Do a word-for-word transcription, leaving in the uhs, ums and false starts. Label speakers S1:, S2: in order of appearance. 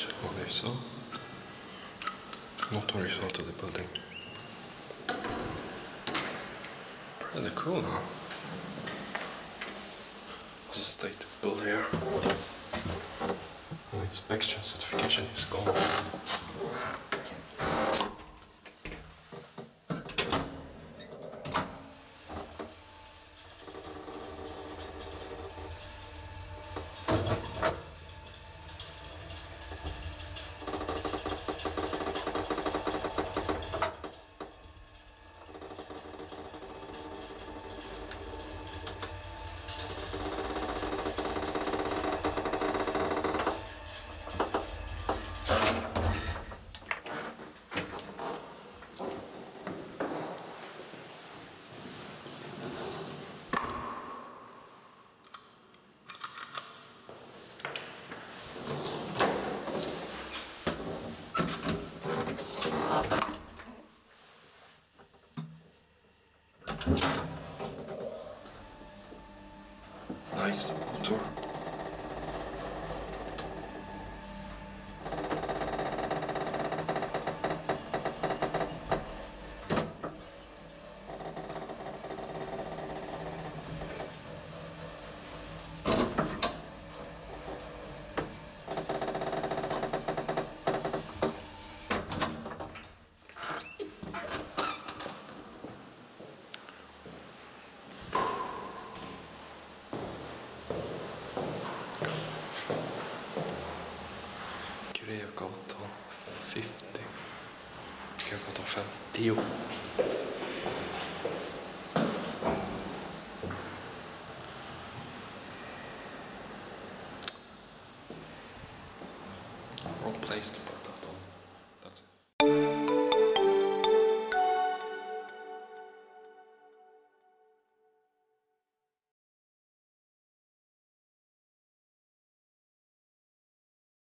S1: upward, or if so, not horizontal to the building. Pretty cool, huh? There's a state bill here. And inspection certification is gone. Nice motor. Grevgatan femtio. Grevgatan femtio. Wrong place to park.